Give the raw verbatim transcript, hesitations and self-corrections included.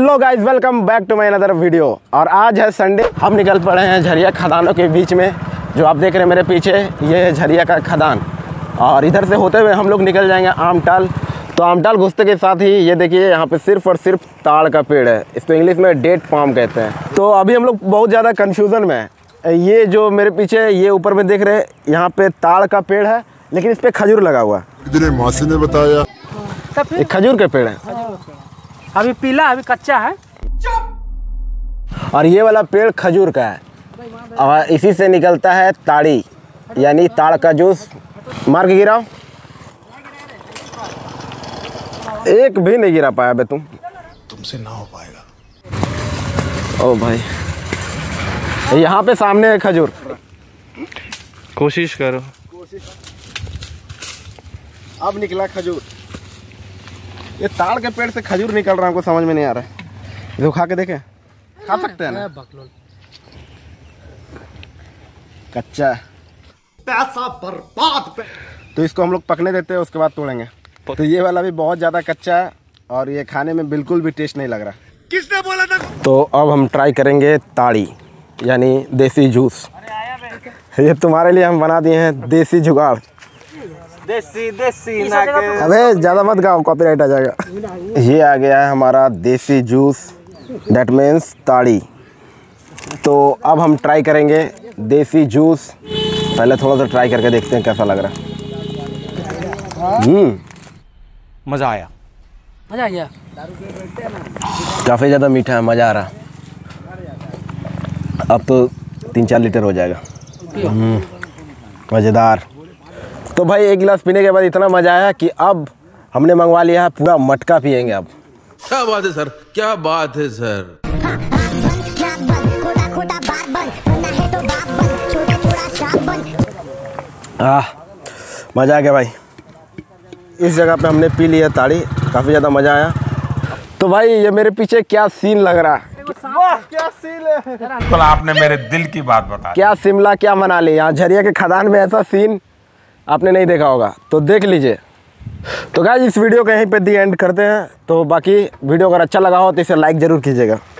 Hello guys, welcome back to my another video. और आज है संडे, हम निकल पड़े हैं झरिया खदानों के बीच में। जो आप देख रहे हैं मेरे पीछे, ये है झरिया का खदान। और इधर से होते हुए हम लोग निकल जाएंगे आमटाल। तो आमटाल घुसते के साथ ही ये देखिए, यहाँ पे सिर्फ और सिर्फ ताड़ का पेड़ है। इसको इंग्लिश में डेट पाम कहते हैं। तो अभी हम लोग बहुत ज़्यादा कन्फ्यूज़न में है। ये जो मेरे पीछे ये ऊपर में देख रहे हैं, यहाँ पे ताड़ का पेड़ है, लेकिन इस पर खजूर लगा हुआ है। मासी ने बताया ये खजूर के पेड़ है। अभी पीला, अभी कच्चा है। और ये वाला पेड़ खजूर का है और इसी से निकलता है ताड़ी, यानी ताड़ का जूस। मार के गिराओ, एक भी नहीं गिरा पाया बे तुम। तुमसे ना हो पाएगा। ओ भाई, यहाँ पे सामने है खजूर। कोशिश करो। अब निकला खजूर। ये ताड़ के पेड़ से खजूर निकल रहा है, हमको समझ में नहीं आ रहा है। इसको खा के देखें, खा सकते हैं ना? कच्चा है, पैसा बर्बाद पे। तो इसको हम लोग पकने देते हैं, उसके बाद तोड़ेंगे। तो ये वाला भी बहुत ज़्यादा कच्चा है और ये खाने में बिल्कुल भी टेस्ट नहीं लग रहा। किसने बोला था? तो अब हम ट्राई करेंगे ताड़ी, यानी देसी जूस। ये तुम्हारे लिए हम बना दिए हैं देसी जुगाड़। देसी देसी ना अबे ज़्यादा मत गाओ, कॉपीराइट आ जाएगा। ये आ गया है हमारा देसी जूस, दैट मीन्स ताड़ी। तो अब हम ट्राई करेंगे देसी जूस। पहले थोड़ा सा ट्राई करके देखते हैं कैसा लग रहा है। हम्म मज़ा आया, मजा आ गया। काफ़ी ज़्यादा मीठा है, मज़ा आ रहा। अब तो तीन चार लीटर हो जाएगा। हम्म मज़ेदार। तो भाई एक गिलास पीने के बाद इतना मज़ा आया कि अब हमने मंगवा लिया है पूरा मटका पियेंगे अब। क्या बात है सर, क्या बात है सर। आह, मज़ा आ गया भाई। इस जगह पे हमने पी लिया ताड़ी, काफ़ी ज़्यादा मज़ा आया। तो भाई ये मेरे पीछे क्या सीन लग रहा है। वाह क्या सीन है। कल आपने मेरे दिल की बात बता। क्या शिमला क्या मनाली, यहाँ झरिया के खदान में ऐसा सीन आपने नहीं देखा होगा, तो देख लीजिए। तो गाइस इस वीडियो को यहीं पे दी एंड करते हैं। तो बाकी वीडियो अगर अच्छा लगा हो तो इसे लाइक ज़रूर कीजिएगा।